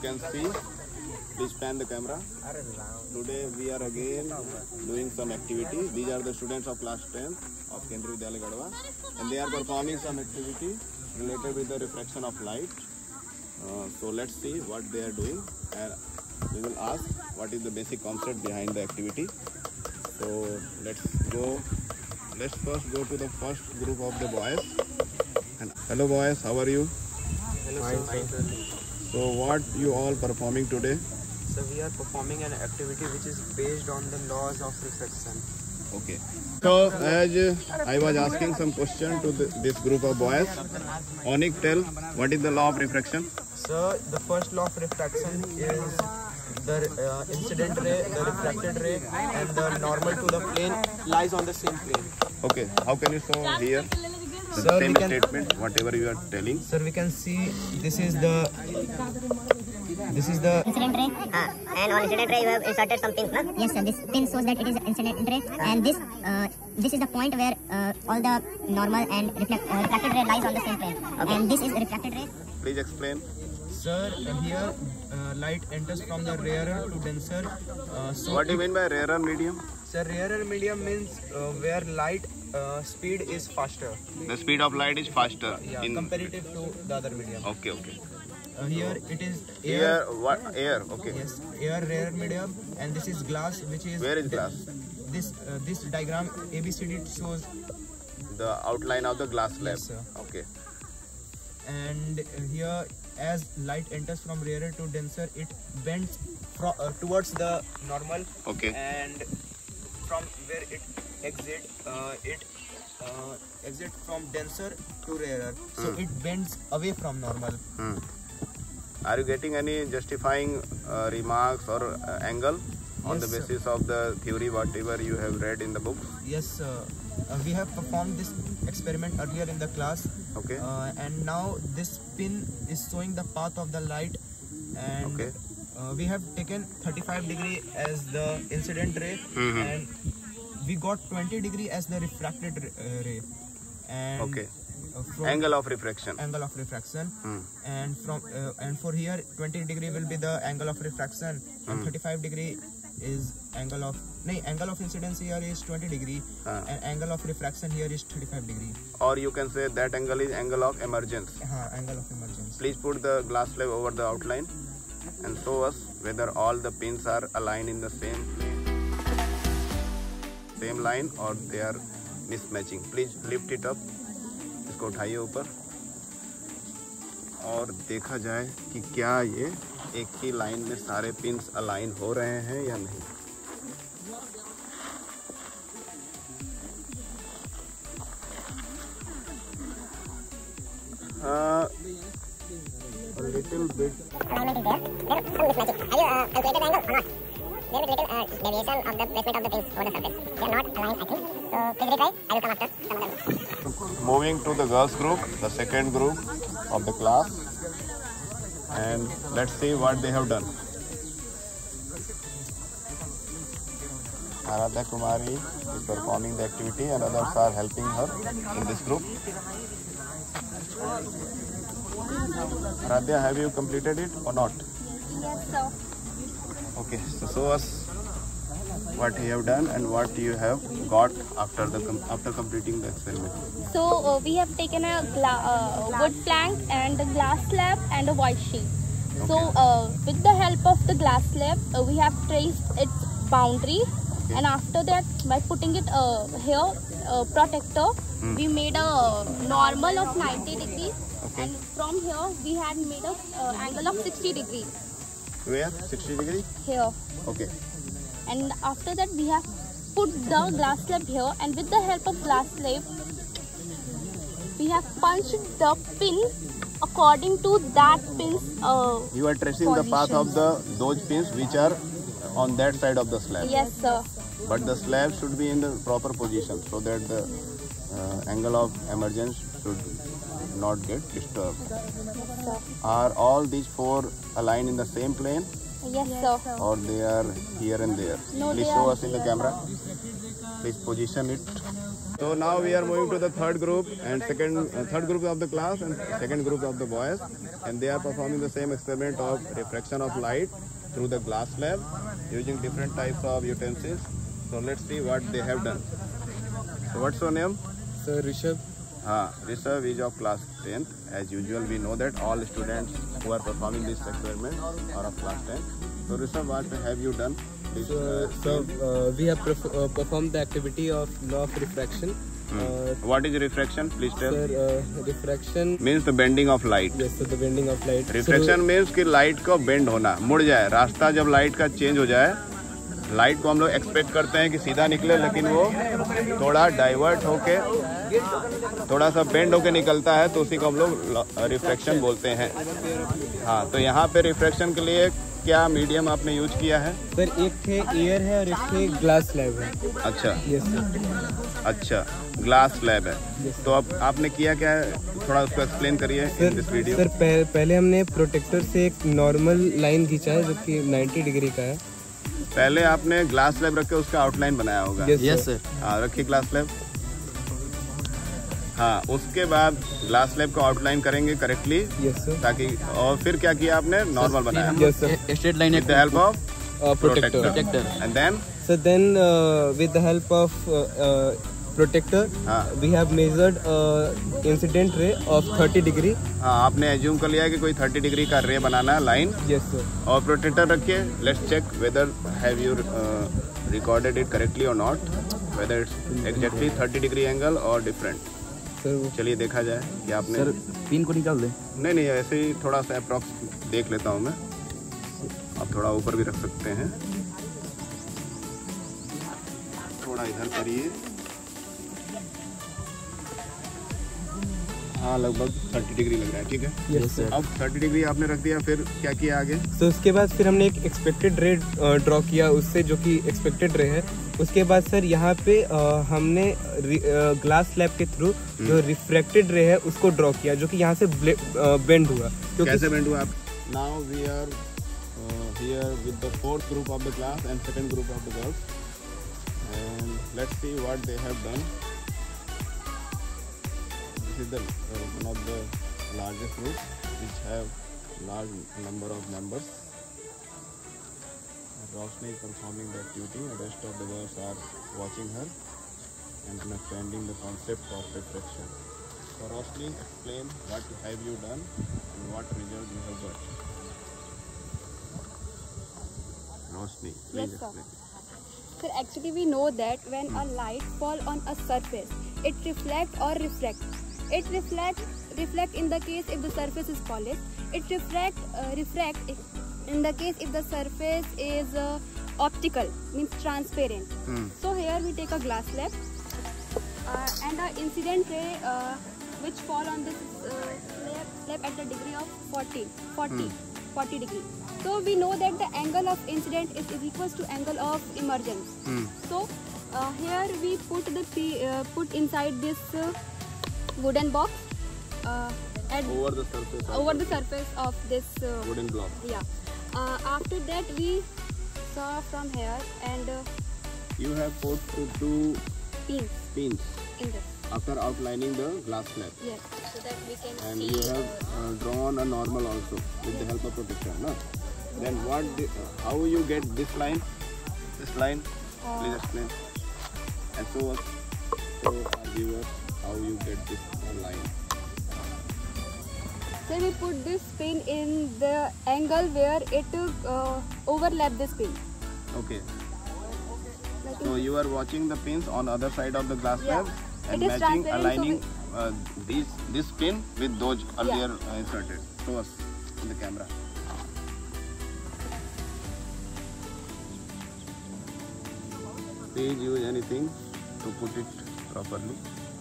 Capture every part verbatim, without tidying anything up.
can see. Please pan the camera. Today we are again doing some activity. These are the students of class tenth of Kendriya Vidyalaya Gadwa, and they are performing some activity related with the refraction of light. Uh, so let's see what they are doing, and we will ask what is the basic concept behind the activity. So let's go. Let's first go to the first group of the boys. And hello boys, how are you? Hello sir. So what you all performing today? So we are performing an activity which is based on the laws of refraction. Okay. So as uh, I was asking some question to the, this group of boys, Onik, tell what is the law of refraction? So the first law of refraction is the uh, incident ray, the refracted ray, and the normal to the plane lies on the same plane. Okay. How can you show here? The Sir, same we can, statement, whatever you are telling. Sir, we can see this is the this is the incident ray, uh, and on incident ray you have inserted some pins, no? Yes sir, this pin shows that it is incident ray, and this uh, this is the point where uh, all the normal and reflect, uh, refracted ray lies on the same plane. Okay. And this is refracted ray. Please explain. Sir, here uh, light enters from the rarer to denser. Uh, so What do you mean by rarer medium? Sir, rarer medium means uh, where light uh, speed is faster. The speed of light is faster. Yeah, in comparative to the other medium. Okay, okay. Uh, here it is Air, air. what air? Okay. Yes, air rarer medium, and this is glass, which is Where is glass? This uh, this diagram A B C D shows The outline of the glass slab. Yes, sir. Okay. And uh, here as light enters from rarer to denser, it bends from uh, towards the normal. Okay. And from where it exit, uh, it uh, exit from denser to rarer. So Hmm. it bends away from normal. Hmm. Are you getting any justifying uh, remarks or uh, angle on Yes, the sir. basis of the theory, whatever you have read in the books? Yes, uh, uh, we have performed this experiment earlier in the class. Okay. Uh, and now this pin is showing the path of the light, and Okay. uh, we have taken thirty-five degree as the incident ray, Mhm. and we got twenty degree as the refracted uh, ray. And Okay. uh, from Angle of refraction. angle of refraction, Hmm. and from uh, and for here twenty degree will be the angle of refraction, and Hmm. thirty-five degree is angle of no angle of incidence here is twenty degree, Ah. and angle of refraction here is thirty-five degree. Or you can say that angle is angle of emergence. Uh, angle of emergence. Please put the glass slab over the outline and show us whether all the pins are aligned in the same plane, same line, or they are mismatching. Please lift it up. इसको उठाइए ऊपर और देखा जाए कि क्या ये एक ही लाइन में सारे पिन्स अलाइन हो रहे हैं या नहीं. Uh, a little bit. Alignment is there. There are some mismatching. Have you uh, calculated the angle or not? There is little uh, deviation of the placement of the pins over the surface. They are not aligned, I think. So please retry. I will come after some of them. Moving to the girls group, the second group of the class, and let's see what they have done. Aradhya Kumari is performing the activity and others are helping her in this group. Aradhya, have you completed it or not? Yes, sir. Okay, so show us what you have done and what you have got after the com after completing the experiment. So uh, we have taken a gla uh, wood plank and a glass slab and a white sheet. Okay. So uh, with the help of the glass slab, uh, we have traced its boundary, Okay. and after that, by putting it uh, here, uh, protector, Hmm. we made a normal of ninety degrees, Okay. and from here we had made a uh, angle of sixty degrees Where? sixty degree? here. Okay. And after that we have put the glass slab here, and with the help of glass slab we have punched the pin according to that pin's uh, You are tracing the path of the those pins which are on that side of the slab. yes sir. But the slab should be in the proper position so that the uh, angle of emergence should not get disturbed. Yes, sir. Are all these four aligned in the same plane Yes sir. or they are here and there? No, Please they show are us in the camera. Please position it So now we are moving to the third group and second uh, third group of the class and second group of the boys, and they are performing the same experiment of refraction of light through the glass slab using different types of utensils. So let's see what they have done. So what's your name? Sir Rishabh. Ah, Rishabh is of class tenth. As usual, we know that all students who are performing this experiment are of class tenth. So Rishabh, what have you done? Please, So, uh, so uh, we have perf uh, performed the activity of law of refraction. hmm. Uh, What is refraction? Please tell. sir, uh, refraction. Means the bending of light. Yes, so the bending of light. Reflection means कि light को bend होना, मुड़ जाए रास्ता, जब light का change हो जाए, लाइट को हम लोग एक्सपेक्ट करते हैं कि सीधा निकले, लेकिन वो थोड़ा डाइवर्ट होके थोड़ा सा बेंड होके निकलता है, तो उसी को हम लोग रिफ्लेक्शन बोलते हैं. हाँ, तो यहाँ पे रिफ्लेक्शन के लिए क्या मीडियम आपने यूज किया है? सर एक थे एयर है और एक थे ग्लास स्लैब है. अच्छा. Yes sir. अच्छा, ग्लास स्लैब है. तो अब आपने किया क्या है, थोड़ा उसको एक्सप्लेन करिए इन दिस वीडियो. सर पह, पहले हमने प्रोटेक्टर से एक नॉर्मल लाइन खींचा है जो कि नब्बे डिग्री का है. पहले आपने ग्लास स्लैब रख के उसका आउटलाइन बनाया होगा. Yes sir. हाँ, रखिए ग्लास स्लैब. हाँ, उसके बाद ग्लास स्लैब को आउटलाइन करेंगे करेक्टली. Yes sir. ताकि, और फिर क्या किया आपने, नॉर्मल बनाया. Yes sir. Straight line with the help of protractor. Protractor. And then So then, uh, with the help of uh, uh, protector, हाँ. we have measured uh, incident ray of thirty degree. हाँ, आपने assume कर लिया कि कोई thirty degree का ray बनाना है, लाइन. Yes sir. और प्रोटेक्टर रखिए. Let's check whether have you recorded it correctly और not, whether it's exactly thirty degree angle और डिफरेंट. Sir, चलिए देखा जाए कि आपने. सर पिन को निकाल दे. नहीं नहीं, ऐसे ही थोड़ा सा अप्रॉक्स देख लेता हूँ मैं. आप थोड़ा ऊपर भी रख सकते हैं, थोड़ा इधर करिए. हाँ, लगभग थर्टी डिग्री लग रहा है. ठीक है. yes sir. अब थर्टी डिग्री आपने रख दिया, फिर क्या किया आगे? तो उसके बाद फिर हमने एक एक्सपेक्टेड रे ड्रॉ किया उससे, जो कि एक्सपेक्टेड रे है. उसके बाद सर यहाँ पे uh, हमने ग्लास स्लैब के थ्रू जो रिफ्रैक्टेड रे है उसको ड्रॉ किया, जो कि यहाँ से बेंड हुआ. कैसे बेंड हुआ? Now we are here with the fourth group of the class and second group of the girls, and let's see what they have done. This is the uh, one of the largest groups which have large number of members. Roshni is performing the activity, and rest of the girls are watching her and understanding the concept of reflection. So Roshni, explain what have you done and what result you have got. Roshni, please Yes, sir. explain. So actually we know that when a light fall on a surface, it reflect or refract. It reflect reflect in the case if the surface is polished. It refract uh, refract in the case if the surface is uh, optical, means transparent. Hmm. So here we take a glass slab uh, and the incident ray uh, which fall on this uh, slab, slab at the degree of forty, forty, forty degree. So we know that the angle of incident is, is equals to angle of emergence. Hmm. So uh, here we put the P, uh, put inside this uh, wooden box uh, at Over the surface. of over the surface of this uh, wooden block. yeah. Uh, after that we saw from here and uh, You have put two, two pins pins in this. after outlining the glass slab, Yes, so that we can and see. you have uh, drawn a normal also with the help of protector. No? Then what? The, uh, how you get this line? This line? Uh, Please explain. And so, us, so our viewers, how you get this uh, line? So we put this pin in the angle where it uh, overlap this pin. Okay. Like So in- you are watching the pins on other side of the glass Yeah. slab and It is matching, transparent, so aligning uh, these this pin with those earlier uh, inserted. Show us in the camera. Please use anything to put it properly.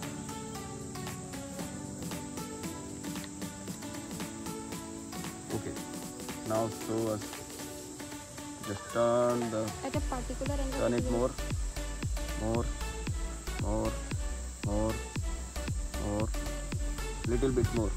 Okay. Now show us. Just turn the at a particular angle. turn it more, more, more, more, more, little bit more.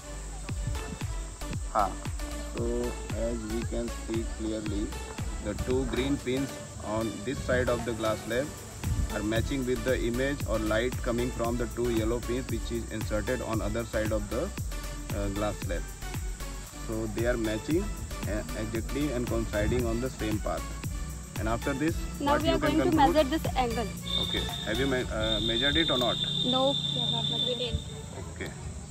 Ah, so as we can see clearly, the two green pins on this side of the glass slab are matching with the image or light coming from the two yellow pins which is inserted on other side of the uh, glass slab. So they are matching uh, exactly and coinciding on the same path. And after this, now what we are you can going to conclude? measure this angle. Okay. Have you me uh, measured it or not? No, we have not measured it. Okay.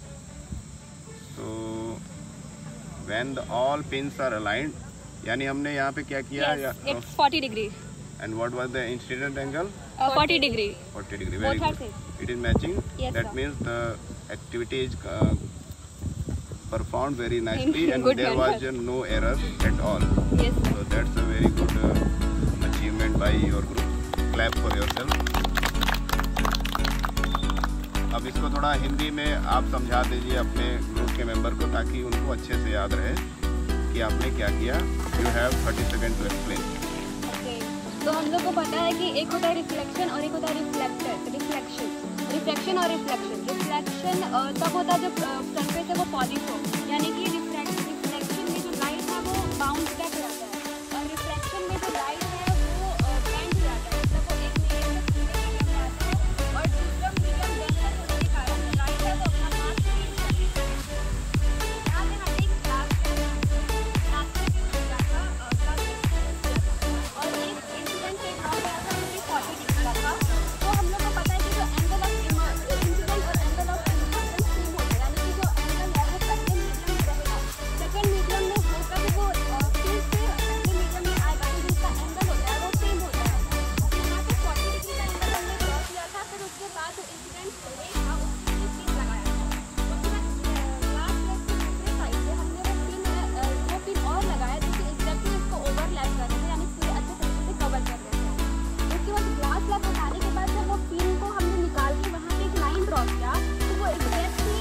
So when the all pins are aligned, यानी हमने यहाँ पे क्या किया? Yes, it's forty degree. And what was the incident angle? Uh, forty degree. forty degree. Very Both are good. same. It is matching. Yes, that sir. means the activity is uh, performed very nicely and good there manner. was uh, no error at all. Yes, sir. So that's a very good uh, achievement by your group. Clap for yourself. अब इसको थोड़ा हिंदी में आप समझा दीजिए अपने group के member को ताकि उनको अच्छे से याद रहे कि आपने क्या किया. You have thirty seconds to explain. Okay. तो हम लोग को पता है कि एक होता है रिफ्लेक्शन और एक होता है रिफ्लेक्टर रिफ्लेक्शन रिफ्लेक्शन और रिफ्लेक्शन रिफ्लेक्शन तब होता है जब फ्रंट पे से वो पॉलिश हो, यानी कि रिफ्लेक्शन में जो लाइट है वो बाउंस बैक रहता है और रिफ्लेक्शन में जो लाइट है वो बेंड हो जाता है, मतलब वो एक मीडियम से दूसरे मीडियम में आता है और दूसरा मीडियम बेंड होने के कारण जो लाइट है वो अपना पाथ चेंज कर देती है. यहाँ पे हमें एक ग्लास ग्लास के ऊपर था और एक इंसिडेंट एक और आया था जो कि forty डिग्री का था. तो हम लोग को पता है कि जो एंगल ऑफ इंसिडेंट और एंगल ऑफ इमर्जन सेम होता है, यानी कि जो एंगल है वो पहले मीडियम में रहेगा, सेकंड मीडियम में होगा तो वो फिर से पहले मीडियम में आएगा तो जिसका एंगल होता है वो सेम होता है. तो यहाँ पे forty डिग्री का एंगल हमने ड्रॉ किया था. फिर उसके बाद जो इंसिडेंट रे था उसमें पिन लगाया था. उसके बाद ग्लास प्लेट के दूसरे साइड से हमने वो पिन वो पिन और लगाया जो कि एग्जैक्टली इसको ओवरलैप कर रहे थे, यानी पूरे अच्छे तरीके से कवर कर रहे थे. उसके बाद ग्लास लैप हटाने के बाद जब वो पिन को हमने निकाल के वहाँ पे एक लाइन ड्रॉ किया तो वो एग्जैक्टली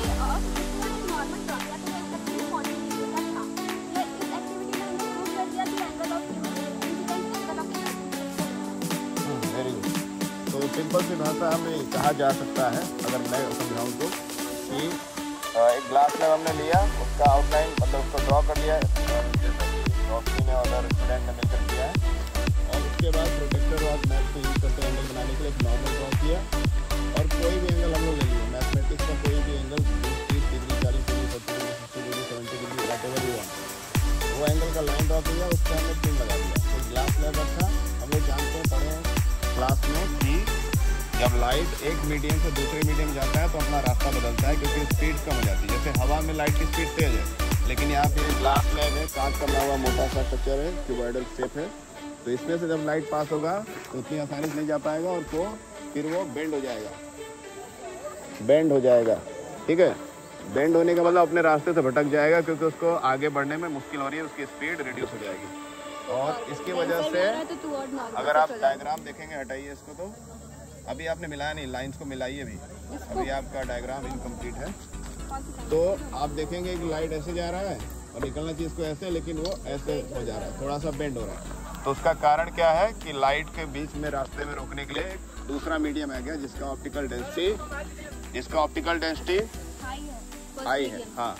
नॉर्मल ड्रॉ किया तो वो एग्जैक्टली forty डिग्री का था. तो इस एक्टिविटी में हमने प्रूव कर दिया कि angle of incident angle of incident. Very good. तो सिंपल सी भाषा में कहा जा सकता है अगर मैं समझाऊँ तो कि एक ग्लास में हमने लिया उसका आउटलाइन मतलब उसको ड्रॉ कर लिया जैसे कि रोशनी ने और स्टूडेंट ने मिलकर किया है और उसके बाद प्रोटेक्टर और मैथ को यूज करते एंगल बनाने के लिए एक नॉर्मल ड्रॉ किया और कोई भी एंगल हम लोग ले लिए मैथमेटिक्स का कोई भी एंगल तीस डिग्री चालीस डिग्री सत्तर degree sixty degree seventy degree whatever you want वो एंगल का लाइन ड्रॉ किया उसका हमने पिन लगा दिया. तो ग्लास लैब रखा. हम लोग जानते हैं पढ़े हैं क्लास में कि जब लाइट एक मीडियम से दूसरे मीडियम जाता है तो अपना रास्ता बदलता है क्योंकि स्पीड कम हो जाती है. जैसे हवा में लाइट की स्पीड तेज है लेकिन यहाँ पे ग्लास स्लैब है, कांच का बना हुआ मोटा सा स्ट्रक्चर है, क्यूबॉइडल शेप है, तो इसमें से जब लाइट पास होगा तो उतनी आसानी से नहीं जा पाएगा और वो फिर वो बेंड हो जाएगा बेंड हो जाएगा ठीक है. बेंड होने का मतलब अपने रास्ते से भटक जाएगा क्योंकि उसको आगे बढ़ने में मुश्किल हो रही है, उसकी स्पीड रिड्यूस हो जाएगी. और इसकी वजह से अगर आप डायग्राम देखेंगे, हटाइए इसको, तो अभी आपने मिलाया नहीं, लाइंस को मिलाइए भी, अभी आपका डायग्राम इनकम्प्लीट है. तो आप देखेंगे कि लाइट ऐसे जा रहा है और निकलना चाहिए इसको ऐसे, लेकिन वो ऐसे हो जा रहा है, थोड़ा सा बेंड हो रहा है. तो उसका कारण क्या है कि लाइट के बीच में रास्ते में रोकने के लिए दूसरा मीडियम आ गया जिसका ऑप्टिकल डेंसिटी जिसका ऑप्टिकल डेंसिटी हाई है. हाँ,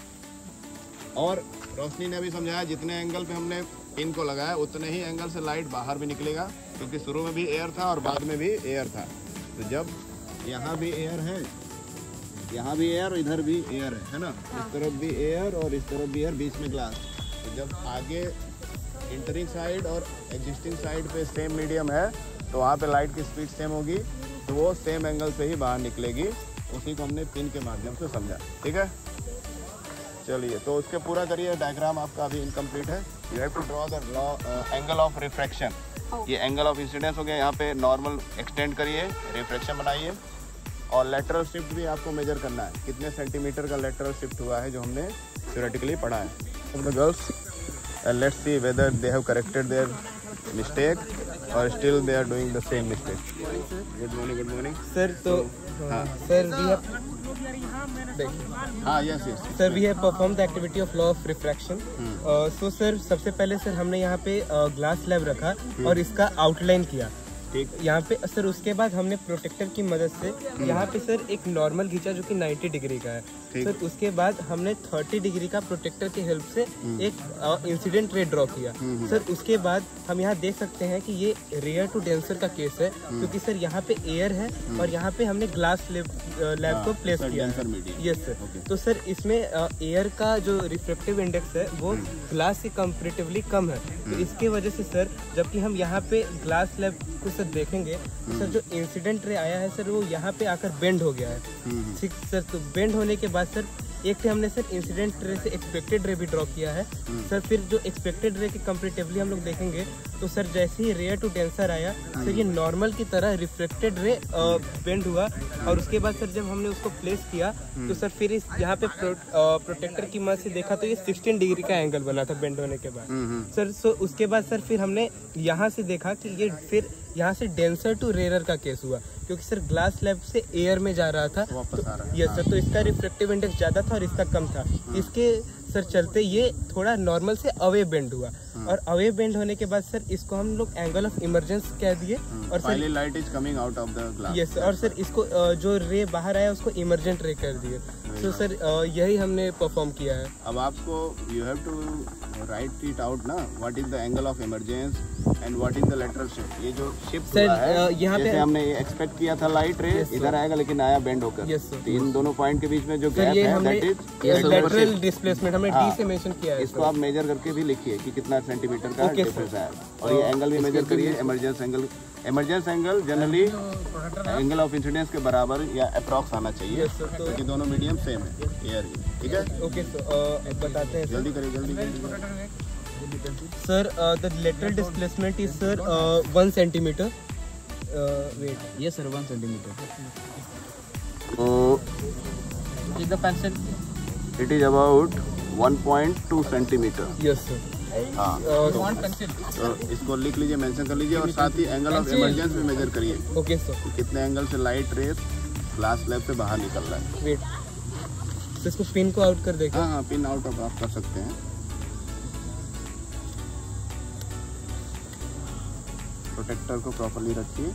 और रोशनी ने भी समझाया जितने एंगल पे हमने पिन को लगाया उतने ही एंगल से लाइट बाहर भी निकलेगा क्योंकि शुरू में भी एयर था और बाद में भी एयर था. तो जब यहाँ भी एयर है, यहाँ भी एयर और इधर भी एयर है, है ना. हाँ. इस तरफ भी एयर और इस तरफ भी एयर, बीच में ग्लास. तो जब आगे इंटरिंग साइड और एग्जिस्टिंग साइड पे सेम मीडियम है तो वहाँ पे लाइट की स्पीड सेम होगी तो वो सेम एंगल से ही बाहर निकलेगी. उसी को हमने पिन के माध्यम से समझा. ठीक है, चलिए तो उसके पूरा करिए. डायग्राम आपका अभी इनकम्प्लीट है. You have to draw the angle of refraction. ये एंगल ऑफ इंसिडेंस हो गया. यहाँ पे नॉर्मल एक्सटेंड करिए, रिफ्रैक्शन बनाइए और लेटरल शिफ्ट भी आपको मेजर करना है. कितने सेंटीमीटर का लेटरल शिफ्ट हुआ है जो हमने थ्योरेटिकली पढ़ा है. The girls let's see whether they have corrected their mistake और still they are doing the same mistake. Good morning. Good morning sir. तो हाँ सर वी हैव हाँ yes yes sir we have perform the activity of law of refraction. So sir सबसे पहले sir हमने यहाँ पे glass slab रखा और इसका आउटलाइन किया. ठीक। यहाँ पे सर उसके बाद हमने प्रोटेक्टर की मदद से यहाँ पे सर एक नॉर्मल खींचा जो कि नब्बे डिग्री का है। ठीक। सर उसके बाद हमने तीस डिग्री का प्रोटेक्टर की हेल्प से एक इंसिडेंट रे ड्रॉ किया। सर उसके बाद हम यहाँ देख सकते हैं कि ये रेयर टू डेंसर का केस है, क्योंकि सर यहाँ पे एयर है और यहाँ पे हमने ग्लास लैब लैब को प्लेस किया है। Yes sir. तो सर इसमें एयर का जो रिफ्रेक्टिव इंडेक्स है वो ग्लास से कंपेरेटिवली कम है। तो इसके वजह से सर जबकि हम यहाँ पे ग्लास लैब को सर देखेंगे तो सर जो इंसिडेंट रे आया है सर वो यहाँ पे आकर बेंड हो गया है। ठीक सर। तो बेंड होने के बाद सर एक से हमने सर इंसिडेंट रे से एक्सपेक्टेड रे भी ड्रॉ किया है। सर फिर जो एक्सपेक्टेड रे के कंपेरेटिवली हम लोग देखेंगे तो सर जैसे ही रेयर टू डेंसर आया सर ये नॉर्मल की तरह रिफ्लेक्टेड रे बेंड हुआ। और उसके बाद सर जब हमने उसको प्लेस किया तो सर फिर इस यहाँ पे प्रो, प्रोटेक्टर की मदद से देखा तो ये सोलह डिग्री का एंगल बना था बेंड होने के बाद। सर सो उसके बाद सर फिर हमने यहाँ से देखा कि ये फिर यहाँ से डेंसर टू रेयर का केस हुआ, क्योंकि सर ग्लास लैब से एयर में जा रहा था वापस आ रहा है। Yes sir. तो इसका रिफ्लेक्टिव इंडेक्स ज्यादा था और इसका कम था। इसके सर चलते ये थोड़ा नॉर्मल से अवे बेंड हुआ और अवे बेंड होने के बाद सर इसको हम लोग एंगल ऑफ इमरजेंस कह दिए। और sir light is coming out of the glass. Yes. और सर इसको जो रे बाहर आया उसको इमरजेंट रे कर दिए। तो सर यही हमने परफॉर्म किया है। अब आपको you have to write it out ना, what is the angle of emergence and what is the lateral shift. ये जो शिफ्ट सर, हुआ है यहाँ पे जैसे हमने एक्सपेक्ट किया था लाइट रे इधर आएगा लेकिन आया बेंड होकर। Yes sir. तीन दोनों पॉइंट के बीच में जो सर गैप ये है हमने दैट इज लेटरल डिस्प्लेसमेंट हमने हाँ। डी से मेंशन किया है। इसको आप मेजर करके भी लिखिए कि कितना सेंटीमीटर का ओके, डिफरेंस है। और ये एंगल भी मेजर करिए, emergence angle. Emergence angle generally angle of incidence के बराबर या अप्रॉक्स आना चाहिए, Yes, sir, तो- क्योंकि दोनों मीडियम सेम है एयर की। ठीक है, ओके सर बताते हैं जल्दी करिए जल्दी करिए। Sir the lateral displacement is sir one centimeter wait. Yes, sir, one centimeter. तो Take the pencil. It is about one point two centimeter. Yes sir. हाँ, तो इसको लिख लीजिए, मेंशन कर लीजिए और साथ ही एंगल ऑफ इमरजेंस भी मेजर करिए ओके सर। कि कितने एंगल से लाइट रेस ग्लास स्लैब से बाहर निकल रहा है। वेट तो इसको पिन को आउट कर देगा। हाँ हाँ, पिन आउट ऑफ आप कर सकते हैं। प्रोटेक्टर को प्रॉपर्ली रखिए,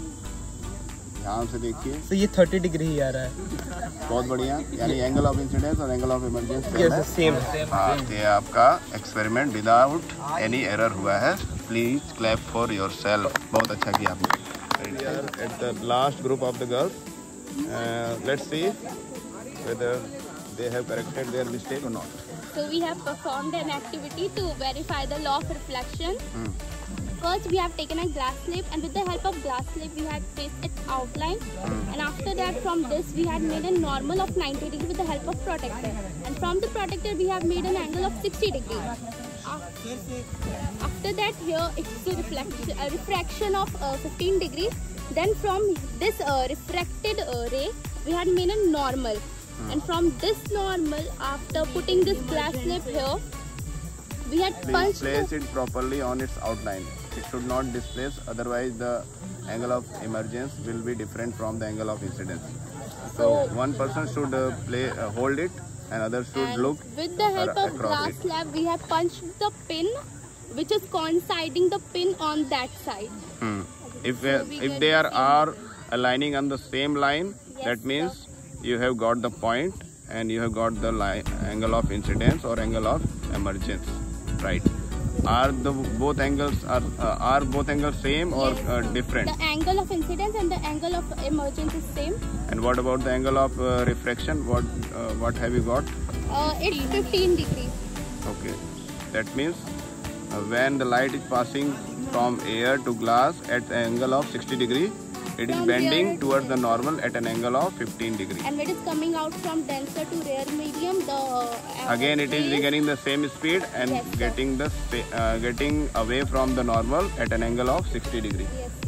ध्यान से देखिए। तो ये थर्टी डिग्री ही आ रहा है। बहुत बढ़िया, यानी एंगल ऑफ इंसिडेंस और angle of emergence yes same है। हाँ, ये आपका एक्सपेरिमेंट विदाउट एनी एरर हुआ है। Please clap for yourself. बहुत अच्छा किया आपने। At the last group of the girls, let's see whether they have corrected their mistake or not. So we have performed an activity to verify the law of reflection. Hmm. First we have taken a glass slip and with the help of glass slip we had traced its outline. Hmm. And after that from this we had made a normal of ninety degree with the help of protector. And from the protector we have made an angle of sixty degree. After, after that here it's a reflection, a refraction of uh, fifteen degrees. Then from this uh, refracted uh, ray we had made a normal. And from this normal, after putting this glass slip here, we had Please punched place the, it properly on its outline. It should not displace, otherwise the angle of emergence will be different from the angle of incidence. So, So- one person should uh, play uh, hold it and others should and look with the help ar- of across glass it. slab, we have punched the pin, which is coinciding the pin on that side. Hmm. If So uh, we if get they the are same. are aligning on the same line, Yes, that means sir. you have got the point and you have got the line, angle of incidence or angle of emergence, right? Are the both angles are uh, are both angles same or Yes, uh, sir. different? The angle of incidence and the angle of emergence is same. And what about the angle of uh, refraction? What uh, what have you got? Uh, it's fifteen degrees. Okay, that means uh, when the light is passing from air to glass at the angle of sixty degree, it is From bending here to towards the here. normal at an angle of fifteen degree. And when it is coming out from denser to rare medium, the uh, Again, it is ray regaining the same speed and Yes, sir. getting the sa- uh, getting away from the normal at an angle of sixty degree. Yes,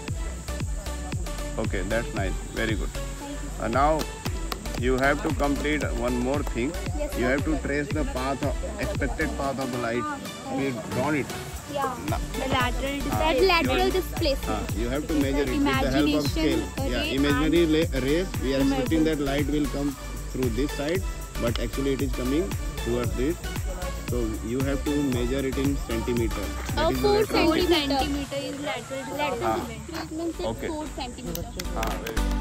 sir. Okay, that's nice. Very good. Thank you. Uh, now you have to complete one more thing. Yes, You sir. have to trace the path of expected path of the light. We drawn it. Yeah. Now, The lateral that lateral displacement. Uh, you have to measure it with the help of scale. Imagination, Yeah, ray imaginary la- rays. We are expecting Imagine. that light will come through this side, but actually it is coming towards this So you have to measure it in centimeter. Uh, That is the four lateral thickness. centimeter is lateral. Lateral Ah. cement. It means it's Okay. four centimeter. Ah, very good.